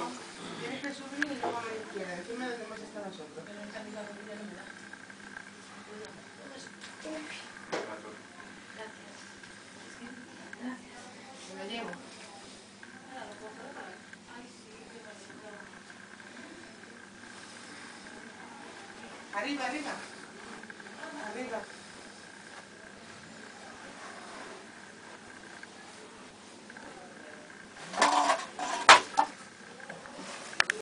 Tienes que subir y luego a la izquierda, encima de donde hemos estado nosotros. Pero el camino de no me da. Gracias. Gracias. ¿Me lo llevo? Arriba, arriba.